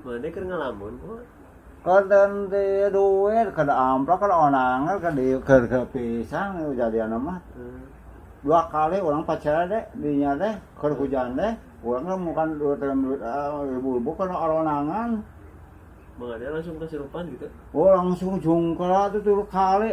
Mana keur ngalamun kok. Konten di duit kada amplop kada onangan kada ke pisang jadian mah. 2 kali orang pacaran deh dinya deh keur hujan deh. Urang mukan duit ibu-ibu kana onangan. Manganya langsung kesurupan gitu. Oh langsung jungkala tuh 3 kali.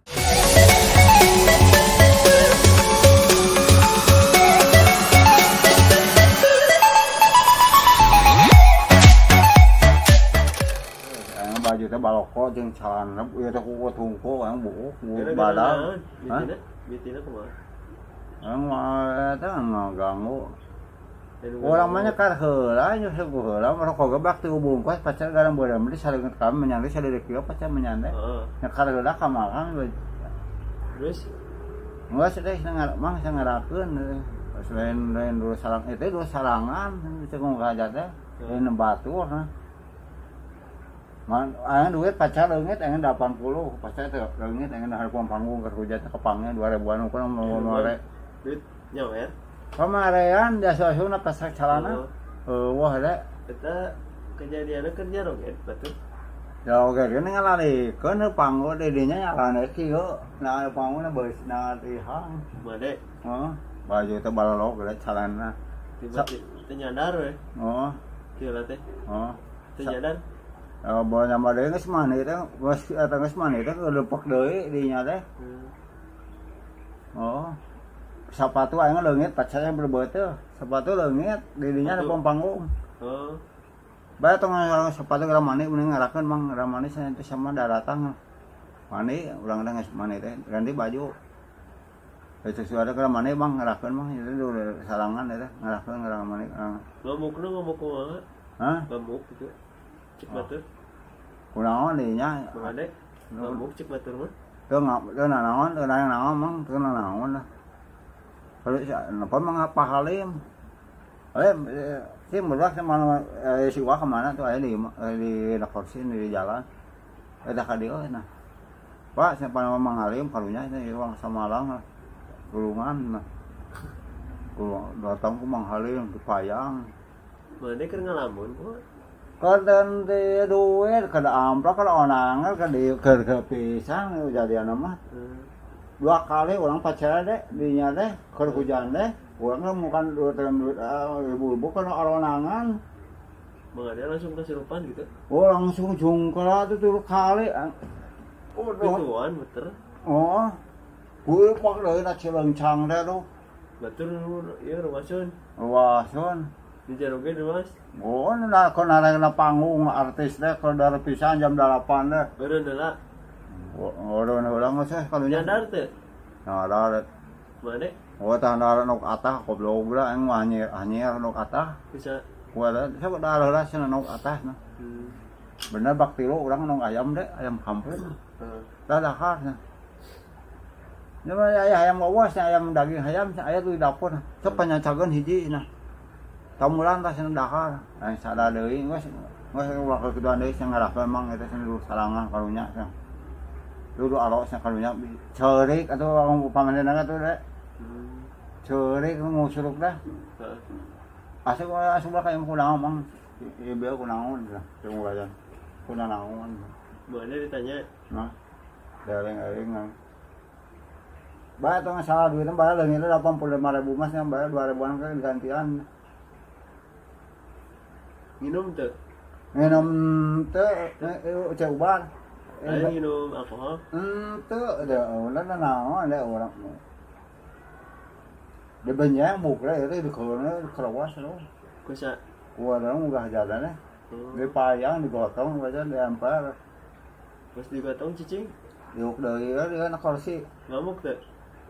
Baju teh baloko jeung calana ieu teh ku tungku yang buuk badan. Bitina kumaha? Mah eta ngaganggu. Urang mah nya kar heula nya heula merokok gebak teu bungkus pacar garang beurang beli sareungeut kami menyande sadeureuk kieu pacar menyande. Nya kar heula ka Malang. Terus geus teh mang ngarakeun selain dulu sarang itu dulu sarangan cek ngajak teh lain batur nah. Man, ayeuna duit pacar leungit ayeuna 80, pacar teh leungit ayeuna hareupeun panggung keur hujat kepangnya 2000-an ukur nomor duit nyawer. Pamarean jasa-jasana pasak calana. Wah da. Eta kejadianna kerja roget batur. Ya oge geuning ngalalikeun panggung di dinya nyalana kieu. Nah panggungna beusna tihang. Made. Heeh. Baju teh balolok geus calana. Teu nyadar we. Oh. Kieu lah teh. Oh. Teu nyadar. Bawa nyamar deui geus maneh teh geus maneh teh lepek deui dinya teh. Oh. Sapatu ayeuna leungit pacarnya berbeut teh. Sapatu leungit di dinya ada panggung. Oh. Bae tong sepatu gara maneh mending ngarakeun mang gara maneh cenah teh sama daratang. Maneh urang teh geus maneh teh ganti baju. Itu suara gara maneh bang ngarakeun mang itu dulu salangan eta ngarakeun gara maneh. Ngomongna ngomong kumaha? Hah? Ngomong gitu. Cek batur. Kunaon deui nya? Made. Ngomong cek batur mah. Teu naon mang teu naon lah. Kalau napa mangapa halim? Si murah sama si Wah kemana tuh aya di Nakorsin di jalan. Ada ka dieu nah. Pak siapa nama Mang Halim karunya ini uang Samalang gulungan nah. Datang ku Mang Halim di Payang. Mana keur ngalamun kok. Konten di duit kada amplop kada onangan kada ke pisang jadian mah. 2 kali orang pacaran deh dinya deh keur hujan deh. Urang mukan duit ibu-ibu kana onangan. Manganya langsung kesurupan gitu. Oh langsung jungkala tuh 3 kali. Oh betuan beter. Oh. Kuy pak deui na cileungcang teh tuh. Batur ieu rumasun. Rumasun. Di Jaroge Mas. Oh, na konarena panggung artis teh keur pisan jam 8 teh. Beureun heula. Orang geus kalunya. Nyadar teu? Nyadar. Mane? Oh, tandara nok atah goblok ulah eng anyer nok atah. Bisa. Gua da saudara lah cenah nok atah nah. Bener bak tilu urang nong ayam deh, ayam kampung. Dadahar nah. Nya ayam awas ayam daging ayam aya tuh di dapur. Sok panyacageun hiji nah. Tamulan tah cenah dahar. Aya sada deui geus waktu kedua deui cenah ngarakeun mang eta cenah salangan karunya cenah. Dulu alo cenah karunya ceurik atuh pamanehna tuh deh. Ceurik ngusuruk dah. Asup ka yang kunaon mang. Ieu kunaon lah, teu ngajan. Kunaon. Mana ditanya? Nah. Dereng-dereng. Bae tong salah duitna bae leungit 85.000 mas nya bae 2.000-an kan gantian. Minum teu? Minum teu coba. Minum alkohol? Teu ada ulah naon ada urang. Di banyak mukra itu di kerawas lo. Kusa. Orang enggak jalan di Payang digotong baca diampar. Pas digotong cicing? Diuk dari dia nak kursi. Ngamuk teh?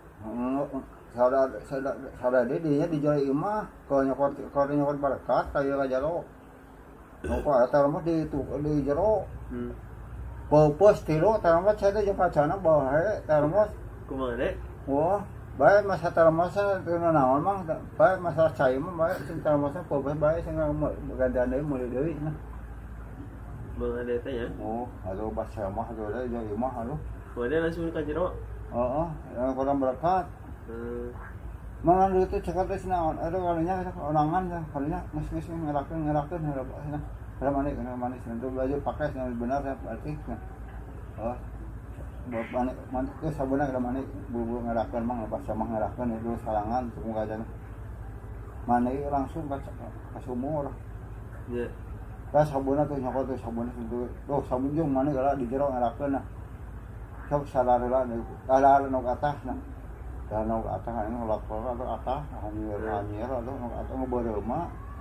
Saudara dia dijual imah kalau nyokot berkat kayak jalo. Noko taruh di jero. Popos tiro taruh saya jeung pacana bae taruh. Kumaha? Wah. Bae masa termasa teu naon mang bae masalah cai mah bae sing termasa popes bae sing gantian deui meuli deui nah. Beungan teh ya. Oh, atuh basa mah atuh da jeung imah atuh. Kemudian langsung ka jero. Heeh, yang kurang berkat. Mangan dieu teh cekal teh naon? Atuh kalunya onangan teh, kalunya geus ngarakeun nah. Kena manis itu baju pakai yang benar ya berarti. Oh. Manik itu sabuna kada manik bulu ngarakeun mah pas sama ngarakeun itu salangan tunggu aja. Manik langsung ka sumur. Iya. Pas sabuna tuh nyokot tuh sabuna itu. Tuh sabun jeung manik gara di jero ngarakeun nah. Sok salarela ada nu atas nah. Dan nu atas anu lapor atau atas hanyir atau nu atas ngeubeureuh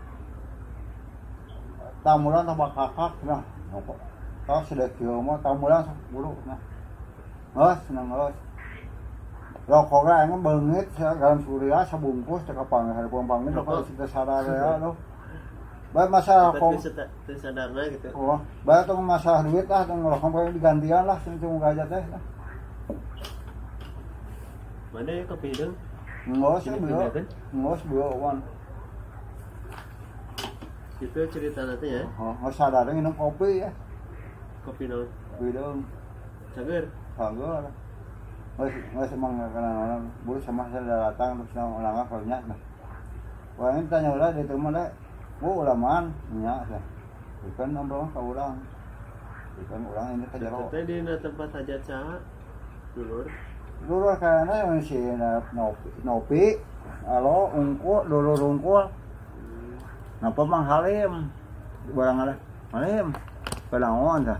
tamulan tambah kakak nah kalau sudah kieu mah tamulan bulu nah senang rokoknya emang beungit garam surya sabungkus teh kapang hari pangpangin rokok kita sadar tuh bae masalah kok sadarna gitu oh bae tuh masalah duit lah tong rokok bae digantian lah cuma gajah teh mana ya kopi deung ngos wan itu cerita nanti ya. Oh, sadar minum kopi ya. Kopi naon? Kopi dong. Cager. Cager. Mas emang kadang-kadang buru sama saya datang terus orang kalnya nah. Wah, ini tanya ulah di rumah deh. Bu ulaman nya teh. Bukan nomor ka urang. Bukan urang ini ka jero. Teh di tempat hajat saha? Dulur. Dulur kana yang si nopi. Alo ungkul, dulur ungkul. Napa Mang Halim barang ada Halim pelangon tah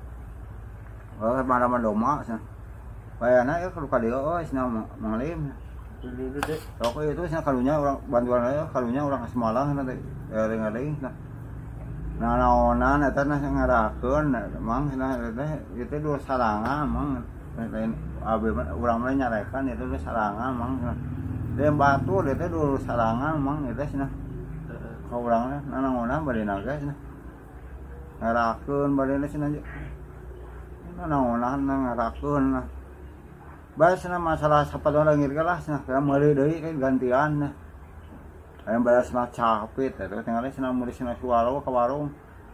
mana doma cenah bayana ya ka dieu cenah Mang Halim dulu deh rokok itu cenah kalunya orang bantuan aya kalunya orang Semalang cenah teh ring-ring nah naonan eta nah ngarakeun Mang cenah teh itu dua sarangan Mang lain abi urang mah nyarekan itu dua sarangan Mang teh batu teh dua sarangan Mang eta cenah kau orangnya, nanang-nanang bade nagas nah, ngarakeun bade cenah, nanang-nanang ngarakeun nah, bae cenah masalah sapadona ngir lah cenah, kaya meuli deui kan gantian nah, aya balas cenah capit, terus tinggal cenah meuli cenah sualo ka warung,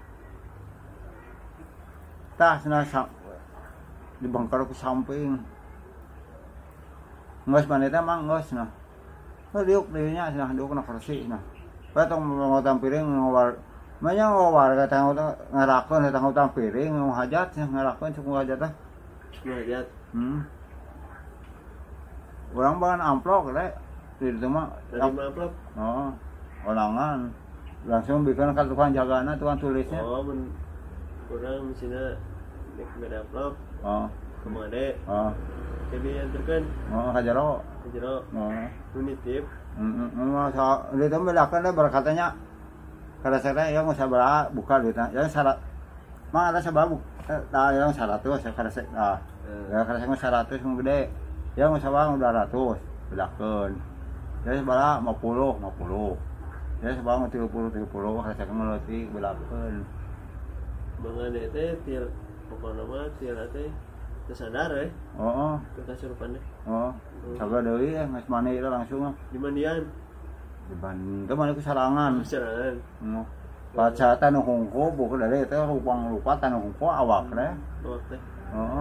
tah cenah dibongkar ke samping, ngeus manehna mah ngeus nah, diuk deui nya cenah diuk na kursi nah. Patong ngotang piring ngawar manya ngawar kata ngarakeun eta ngotang piring ngahajat ngarakeun cuk ngahajat teh ngahajat urang bahan amplop teh di ditu mah amplop oh olangan langsung bikin ka tukang jagana tukang tulisnya oh mun urang misina nek ngada amplop oh kemade oh jadi anterkeun oh ka jero oh nitip itu bedakan deh berkatanya kada saya yang sabaraha buka duitna yang syarat mah ada sabaraha yang 100 kada saya ya kada saya 100 mun gede yang sabaraha 200 bedakeun ya sabaraha 50 ya sabaraha 30 kada saya ngeleuti bedakeun mangane teh tiar pokona mah tiar teh tersadar oh kasurupan deh oh sabar deui geus mani itu langsung di mandian di Bandung teh mani ku sarangan sarangan baca tanu hungku buku dari teh rupang lupa tanu hungku awak teh oh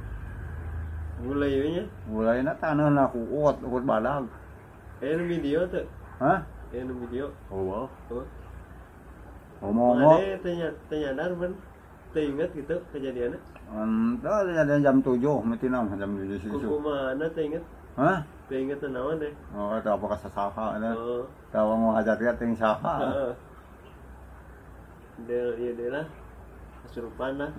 mulai na tanu na kuut badag nu video teh hah nu video oh ngomong tanya dar men teu inget gitu kejadiannya entah ada jam 7 mesti nam jam 7 susu kumaha teu inget hah teu inget naon deh oh eta apa ka saha nya tawa ngajak dia teuing saha heeh deh lah kesurupan lah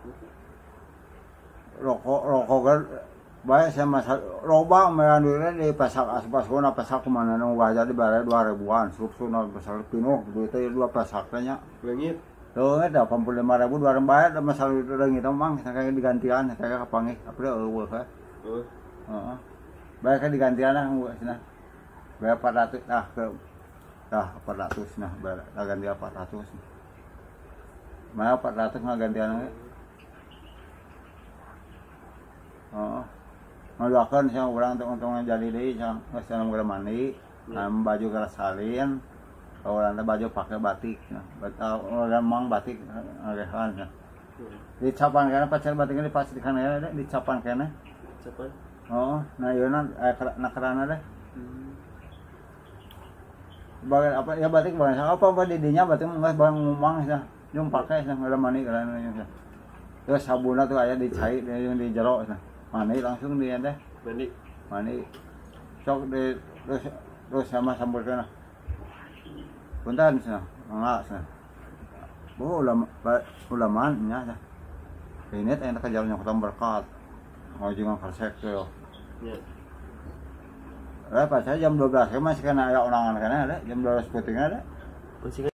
rokok kan bae sama robang merandureun di pasak aspasona pasak kumana nu wajah di bare 2000-an sup-supna besar pinuh duit teh 2 pasak teh nya leungit tuh ada 85.000 dua rembayar masalah itu udah gitu mang kayak digantian kayak kapangih apa eueuh ka heeh bae ka digantian lah cenah bae 400 ke 400 nah bae ganti 400 mah 400 ngagantian ge heeh ngaluakeun sia urang teh untungna jadi deui sia geus sana mandi baju gelas salin orang baju pakai batik, orang mang batik agehan. Dicapan kena pacar batiknya dipastikan ya, dicapan kena. Capan. Oh, nah yona nakarana deh. Bagian apa ya batik bagian apa di dinya batik nggak bang ngomong sih. Yung pakai na wala mani kala na yun. Terus sabun tuh aya dicai yung di jero na. Mani langsung di ande. Mani. Sok di terus sama sambal kana. Puntan sana, enggak sana. Oh, ulaman nya sa. Pinit ay nakajaw nya kutang berkat. Mau jeung karsek yo. Ya. Pas jam 12 masih kena aya orangan kana ada, jam 12 puting ada. Masih